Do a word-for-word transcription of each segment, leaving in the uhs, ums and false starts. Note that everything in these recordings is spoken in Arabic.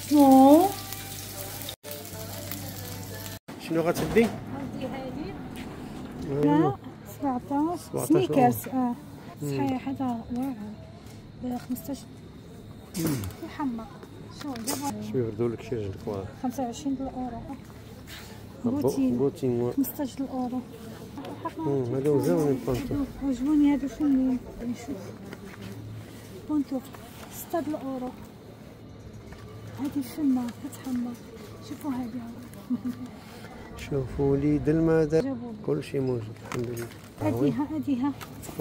مو شنو غتدي؟ غندي هادي لا سبعطاش سنيكرز. اه صحيح هذا واعر ب خمسطاش يحمق. شو جابو شوف يردولك شي عندك واعر خمسة وعشرين اورو. بوتين بوتين خمسطاش اورو. هادو زوينين البانطو عجبوني هادو. فيني نشوف بونطو ستة اورو. هادي فنة كتحمق. شوفوا هادي شوفوا وليد المدى كلشي موجود الحمد لله. هاديها هاديها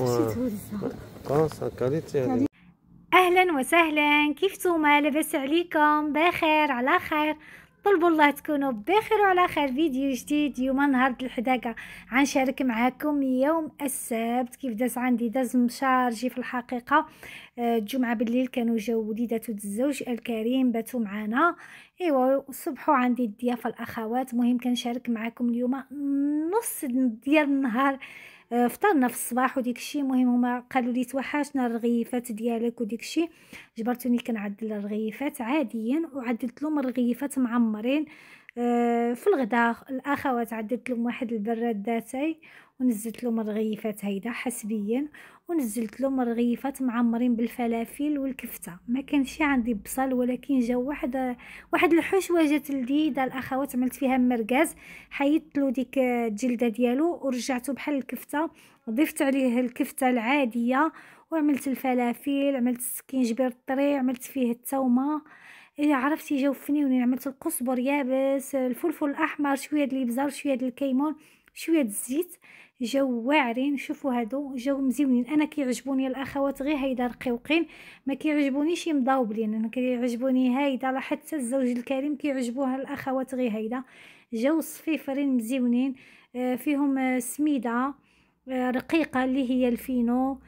قاصة كاليتي. اهلا وسهلا، كيفتوما؟ لاباس عليكم؟ بخير على خير؟ طلبوا الله تكونوا بخير وعلى خير. فيديو جديد اليوم نهار الحداقه غنشارك معكم يوم السبت كيف داز عندي. داز مشارجي في الحقيقه. الجمعه بالليل كانوا جاو وليدات الزوج الكريم باتوا معنا. ايوا صبحوا عندي الضيافه الاخوات. مهم كنشارك معكم اليوم نص ديال النهار. فطرنا في الصباح وديك الشيء. مهم هما قالوا لي توحشنا الرغيفات ديالك وديك الشيء. جبرتوني كنعدل الرغيفات عاديا وعدلت لهم الرغيفات معمرين. آه في الغداء الاخوات عدلت لهم واحد البراداتي ونزلت لهم الرغيفات هيدا حسبيا، ونزلت لهم الرغيفات معمرين بالفلافل والكفته. ما كانش عندي بصل ولكن جا واحد واحد الحشوه جات لذيذه الاخوات. عملت فيها مركاز، حيدت له ديك الجلده ديالو ورجعته بحال الكفته. ضفت عليه الكفته العاديه وعملت الفلافل، عملت السكينجبير الطري، عملت فيه الثومه. إيه عرفتي جاو فنيونين. عملت القزبر يابس، الفلفل الاحمر، شويه د الابزار، شويه د الكيمون، شويه د الزيت. جاو واعرين. شوفوا هادو جاو مزيونين. انا كيعجبوني الاخوات غير هيدا رقيقين، ما كيعجبونيش مضاوبلين. انا كيعجبوني هيدا. لا حتى الزوج الكريم كيعجبوها الاخوات غير هيدا. جاو صفيفرين مزيونين. آه فيهم آه سميده آه رقيقه اللي هي الفينو،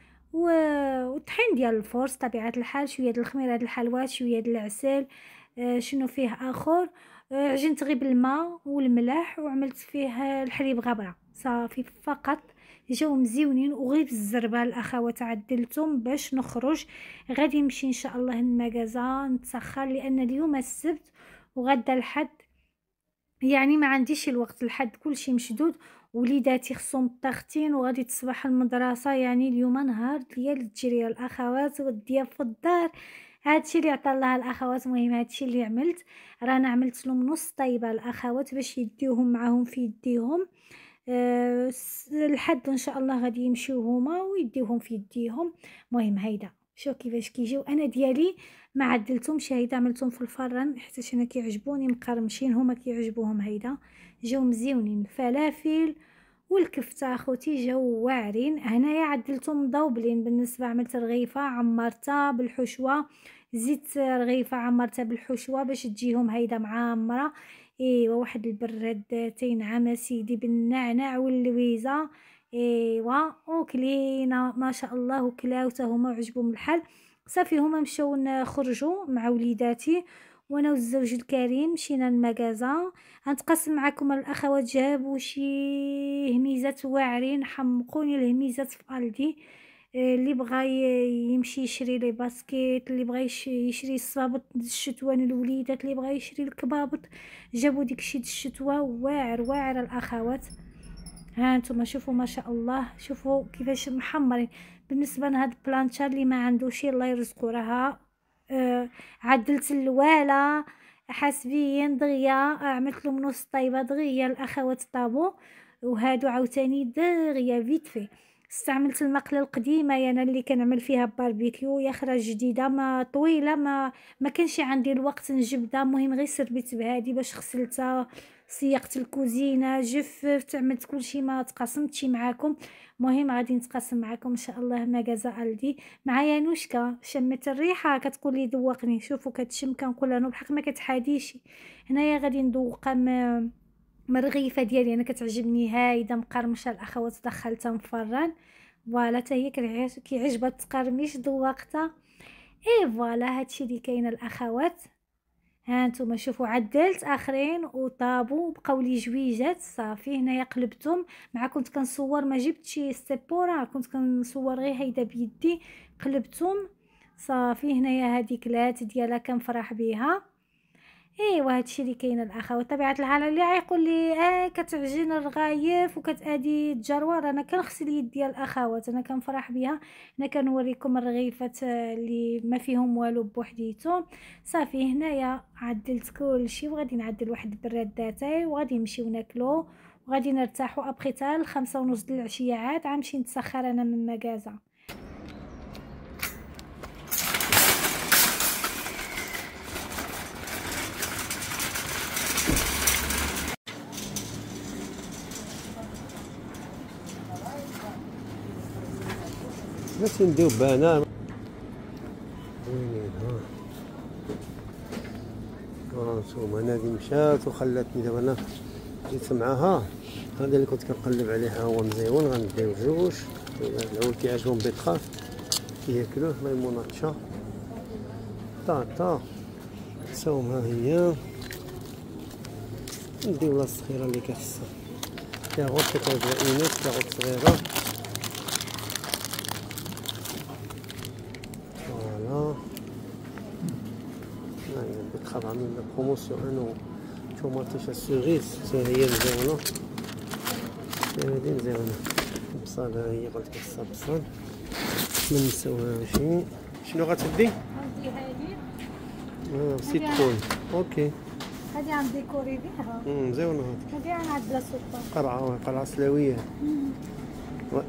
والطحين ديال الفرص طبيعه الحال، شويه د الخميره د الحلوات، شويه د العسل. آه شنو فيه اخر؟ آه عجنت غير بالماء والملح وعملت فيه الحليب غبره صافي فقط. جاو مزيونين وغير بالزربه الاخوات عدلتهم باش نخرج. غادي نمشي ان شاء الله المغازه نتسخر لان اليوم السبت وغدا الحد، يعني ما عنديش الوقت. الحد كلشي مشدود، وليداتي خصهم التختين وغادي تصبح المدرسه. يعني اليوم نهار ديال التجريه الاخوات والضياف في الدار. هادشي اللي عطا الله الاخوات. مهم هادشي اللي عملت. رانا عملت لهم نص طيبه الاخوات باش يديوهم معاهم في يديهم. أه الحد ان شاء الله غادي يمشيو هما ويديوهم في يديهم. مهم هيدا شوف كيفاش كيجيو. انا ديالي ما عدلتهمش هيدا، عملتهم في الفران حيت انا كيعجبوني مقرمشين. هما كيعجبوهم هيدا. جاو مزيونين. الفلافل والكفته اخوتي جاو واعرين. هنايا عدلتهم مضوبلين. بالنسبه عملت رغيفه عمرتها بالحشوه، زيت رغيفه عمرتها بالحشوه باش تجيهم هيدا معمره. ايوا واحد البرادتين عام سيدي بالنعناع واللويزه. ايوا وكلينا ما شاء الله وكلاو حتى هما وعجبهم الحال. صافي هما مشاو نخرجوا مع وليداتي وانا والزوج الكريم مشينا المغازه. غنتقاسم معكم الاخوات. جابوا شي هميزات واعرين حمقوني الهميزات في قلبي. اللي بغى يمشي يشري لي باسكيت، اللي بغى يشري الصابط الشتوان الوليدات، اللي بغى يشري الكبابط، جابوا ديكشي د الشتوى واعر واعر الاخوات. ها انتم شوفوا ما شاء الله. شوفوا كيفاش محمرين. بالنسبه لهاد البلانشا اللي ما عندوش الله يرزقو راها آه عدلت الواله حسبيا دغيا. عملت لهم نص طيبه دغيا الاخوات طابو، وهادو عاوتاني دغيا فيت في. استعملت المقله القديمه انا اللي كنعمل فيها باربيكيو. يا خرا جديده ما طويله، ما ما كانش عندي الوقت نجبدها. مهم غير سربيت بهادي باش غسلتها، سيقت الكوزينه، جففت، عملت كلشي. ما تقاسمتش معاكم. مهم غادي نتقاسم معكم ان شاء الله مغازه الدي مع يانوشكا. شمت الريحه كتقول لي ذوقني. شوفوا كتشم كنقول لها بالحق ما كتحاديش. هنايا غادي ندوقها من الرغيفه ديالي انا كتعجبني هايده مقرمشه الاخوات. دخلتها مفران فوالا حتى هي كيعجبها التقرميش ذوقتها. اي فوالا هادشي اللي كاين الاخوات. ها نتوما شوفوا عدلت اخرين وطابوا بقاو لي جويجات. صافي هنايا قلبتهم مع كنت كنصور ما جبتش ستيبورا، كنت كنصور غير هيدا بيدي. قلبتهم صافي. هنايا هذيك كلات ديالها كنفرح بها. ايوا هادشي اللي كاين الاخوات. طبيعه الحال اللي غيقول لي اه كتعجن الرغايف وكتادي الجروار، انا كنغسل يدي الاخوات، انا كنفرح بها. انا كنوريكم الرغيفات اللي ما فيهم والو بوحديتهم. صافي هنايا عدلت كلشي وغادي نعدل واحد البراداتاي وغادي نمشيو ناكلو وغادي نرتاحو. ابخي حتى الخمسة ونص د العشيه عاد غنمشي نتسخر انا من مكازا. باش نديو بنان وينين ها ها نتوما. انا هادي مشات وخلاتني دابا انا جيت معاها. هذا اللي كنت كنقلب عليها هو مزيون. غنديو جوج العود كيعجبهم بيتخاف كياكلوه ميموناتشا طاطا سوم. ها هي نديو لا الصغيره اللي كخصها كاغوت كتعجبني كاغوت صغيره. فوالا هاهي بيتخاف عاملين لا بروموسيون انا طوماطيشه سوغيس حتى هي مزيونه. هادي مزيونه. البصل ها هي قلت لك خصها بصل ما نساوهاش. شنو غتدي؟ عندي هادي اه سيترون. اوكي هادي غنديكوري بها. امم مزيونه هادي. هادي غنعدلها سلطه قرعه قرعه سلاويه. واخا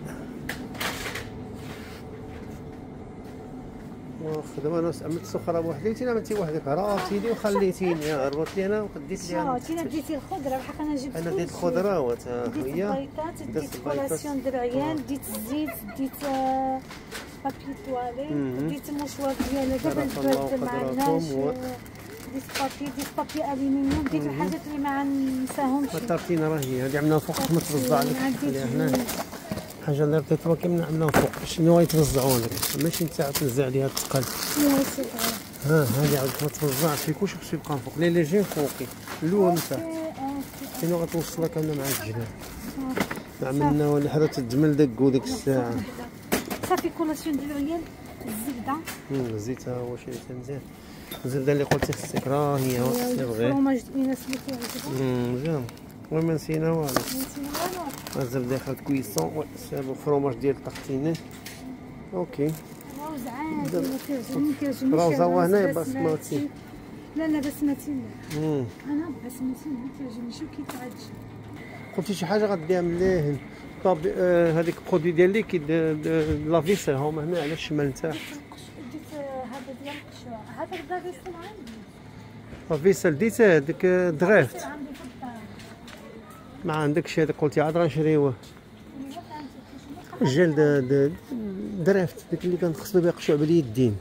دابا انا عملت السخره بوحديتي. انا عملتي وحدك راسيدي وخليتيني ربط لي انا وخديت لي انا. انت ديتي الخضره بحال انا جبت انا ديت الخضروات ها ديت هي. البيضات ديت كولاسيون د العيال ديت الزيت ديت بابي طواليت ديت المشوار ديالها دابا البرد معلناش ديت بابي ديت بابي الومنيوم ديت الحاجات اللي ما غنساهمش. الترتينه راه هي هادي عملناها فوق ما توزع لك هنا. حاجه اللي ربطيتوها كامله عملناها فوق شنو غيتوزعوا لك ماشي انت توزع عليها الثقل. ها هادي عاود ما توزعش فيكوش باش يبقى فوق لي ليجين فوقي الاول نتاع شنو غتوصلك انا مع الجبال. عملنا ولا حرات الجمل داك وديك الساعه. صافي كولاسيون ديال العيال الزبده. امم الزيت ها هو شي مزيان. الزبده اللي قلتي خصك راه هي بغي الفرماج ديالنا سميتو عجبو. امم مزيان وما نسينا والو. نسينا والو. الزبده خدت كويسون سالو الفرماج ديال الطاقتيني. اوكي روز عادي ما كيعجبني كيعجبني روز هو هنايا بسماتي. لا لا بسمتي لا. امم انا بسمتي ما كيعجبنيش وكيتعجب. قلتي شي حاجه غديها مليح. طب آه هذيك برودوي ديال ليكيد لا فيسل هما هنا على الشمال نتاعك. ديت هذا ديال القشره هذا لا فيسل عندي. لا فيسل ديت هذيك درافت عندي في الدار. ما عندكش هذاك قلتي عاد غنشريوه. الجلد درافت ديك اللي كنغسلو بها قشوع باليدين.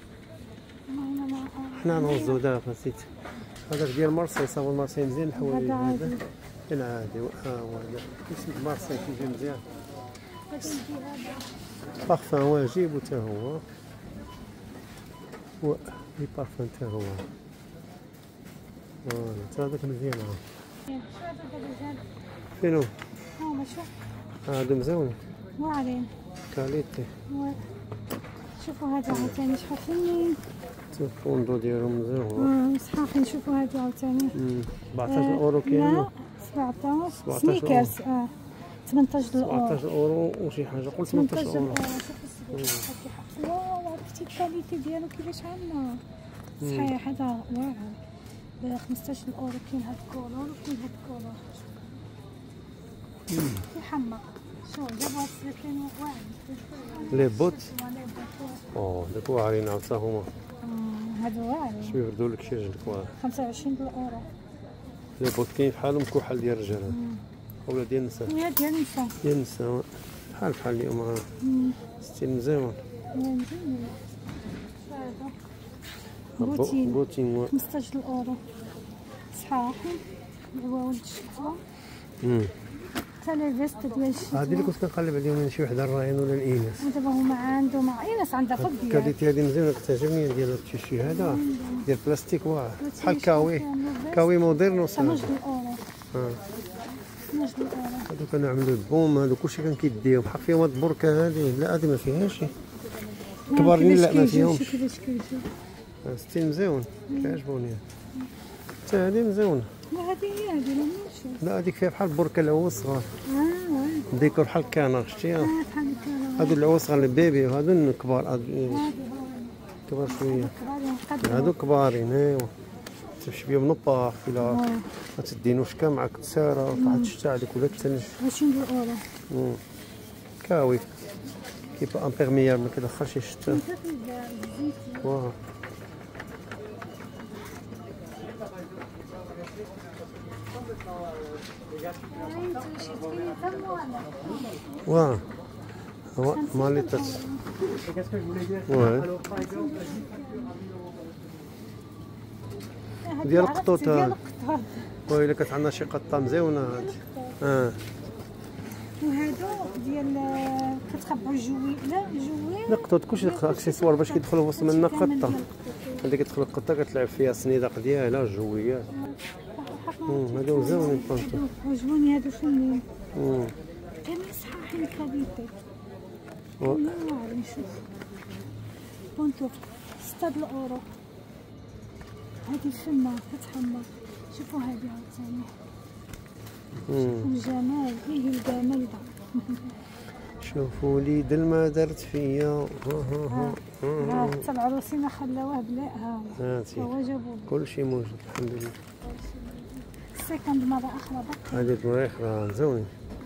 حنا نوزو دابا نسيت هذاك ديال مرسيس. هو المرسي مزيان الحوايج هذا العادي. ها هو هذا اسم مرسي كيجي مزيان. بارفان واجب وتا هو و لي بارفان تا هو فوالا تا هذاك مزيان. فينو هما شوف هادو مزيون واعرين كاليتي. شوفوا هذا عاوتاني شحال فين الفوندو ديالهم مزيون. اه صحاحين. شوفوا هذا عاوتاني أربعطاش اورو كاين. لا سبعطاش سنيكرز اه ثمنطاش اورو. سبعطاش اورو وشي حاجه قلت ثمنطاش اورو. شوف السبيكر واو عرفتي الكاليتي ديالو كيفاش عامله صحيح. هذا واعر ب خمسطاش اورو. كاين هاد الكولور وكاين هاد الكولور كيحمق. شوف دابا كاين واعر لي بوت اوه داك واعرين عاوتا هما. هادو واعرين شوف يردوا لك شي رجلك واعر. خمسة وعشرين اورو. لي بوت كاين بحالهم كحل ديال الرجال ولا ديال النساء. هي ديال النساء. ديال النساء بحال بحال اليوم ها ستيل مزيون. بوتين بوتين خمسطاش اورو صحاح. العواول الشتوى امم حتى لي فيست ديال الشتوى. هادي اللي كنت كنقلب عليهم من شي وحده الراين ولا الاناث. دابا هما عندهم ايناس عندها فض ديال الكاليتي هادي مزيانه كتعجبني ديال التيشي هذا ديال البلاستيك واعر بحال كاوي كاوي موديرن وصافي. ثمنطاش اورو. اه ثمنطاش اورو. هادو كنعملو البوم هادو كلشي كان كيديهم بحال فيهم هاد البركه هادي. لا هادي ما فيهاش كبارين. لا ما فيهمش. كيفاش كيجي ستين مزيون كيعجبوني. حتى هذه مزيونه. لا هذه هي هذه لا نشوف. لا هذيك فيها بحال بركه العوز صغار. اه ديكور بحال الكنغ شتيها. اه بحال الكنغ. هادو العوز صغار البيبي وهادو الكبار. كبار شويه. هادو كبارين ايوا. تمشي بهم نباح ولا ما تدينوش كاع معاك تساره وتحط الشتا عليك ولا تثلج. عشرين اورو. كاوي كيف امبيرميير ما كيدخلش الشتا. واه واه هو ماليتات واه ديال القطوط. واه الا كانت عندنا شي قطه مزيونه هادي. اه وهادو ديال كتخبعوا الجوي. لا جوي لا قطوط كلشي اكسسوار باش كيدخلوا وسط منا قطه. هادي كتدخل القطه كتلعب فيها السنيدق ديالها الجويات. هادو مزيونين بونطو. عجبوني هادو فنين. كانوا صحاحين كاليتي. والله نشوف بونطو ستة الاورو. هادي فنة كتحمر. شوفوا هادي عاوتاني. شوفوا الجمال. ايه الجمال دا. شوفوا لي دل ما درت فيا. ها ها ها حتى العروسين خلاوه بلا. ها هاتي هو جابوه كلشي موجود الحمد لله. سكند مرة أخرى بقى. هادي مرة أخرى مزيونين.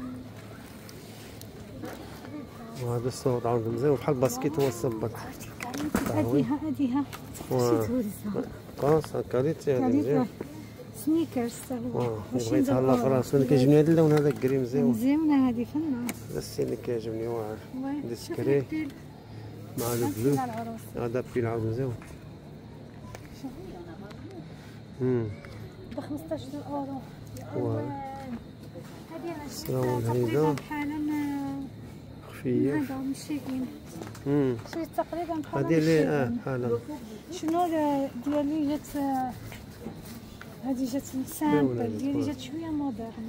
وهذا الصوت عاود مزيون بحال الباسكيت هو الصباط. أديها أديها. كاس كاليتي هادي مزيان. سنيكرز تا هو. بغيت يتهلا في راسو. انا كيعجبني هذا اللون هذا كري مزيون. مزيونة هادي فنة. هذا السين اللي كيعجبني واعر. هادي سكري مع البلو. هذا بيل عاود مزيون. ب خمسطاش اورو. واه هادي انا السراول هيدا تقريبا بحال خفيه. هذا مشيئين. امم شي تقريبا بحال هادي اللي اه بحالها. شنو ديالي جات هادي جات سامبل ديالي جات شويه مودرن.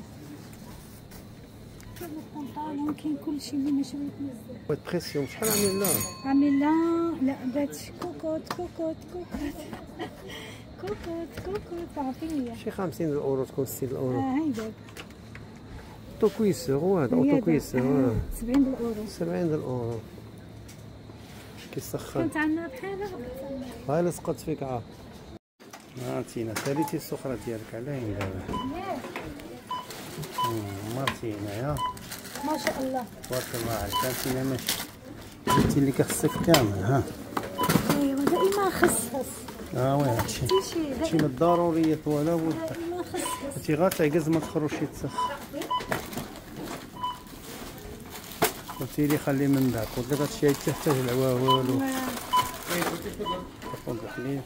كاين البنطالون كاين كلشي اللي ما شريت بزاف. بغيت بريسيون شحال عامل لها؟ عامل لها لا بات كوكوت كوكوت كوكوت كوكوت كوكوت عرفتيني شي خمسين اورو تكون ستين اورو. اه هيدا اوتو كويسور. وهذا اوتو كويسور سبعين الاورو. سبعين الاورو كيسخن. كنت عندنا بحالها هاي اللي سقط فيك عا. مارتينا ساليتي السخرة ديالك على هين دابا. مارتينا يا ما شاء الله تبارك الله عليك. مارتينا ماشي انت اللي كخصك كامل. ها ايوا دائما خصخص. ها وي هادشي هادشي من الضروريات ولا بد. دائما خصخص. انت غير تعكز ما تخرجش يتسخ. قلتي لي خليه من بعد. قلت لك هادشي يتحتاج العوا والو. تاخذ الحليب.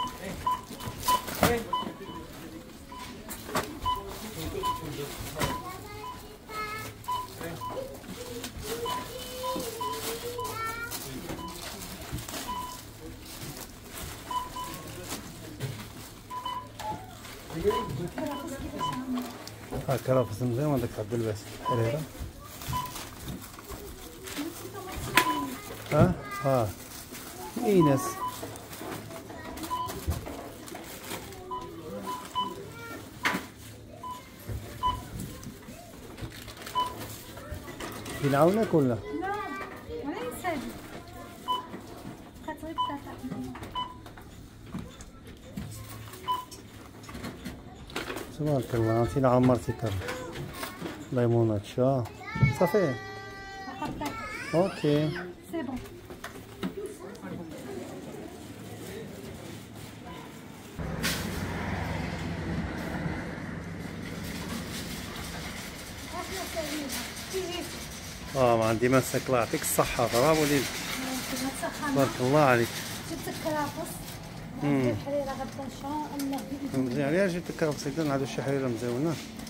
ها كرافس مزيان. هذاك عبد الباسط الحريره. ها ها ايناس ينعاونك ولا؟ لا ولا يسالي خاطر تبارك الله. انت عمرتي كرم ليمونات شا صافي. اوكي سي بون. اه ما عندي مسك. الله يعطيك الصحة. برافو ليك تبارك الله عليك. جبت الكرافس. الحريرة غدا ان شاء الله. مزيان. علاش جبت الكرافس هكذا؟ نعدو شي حريرة مزيونة.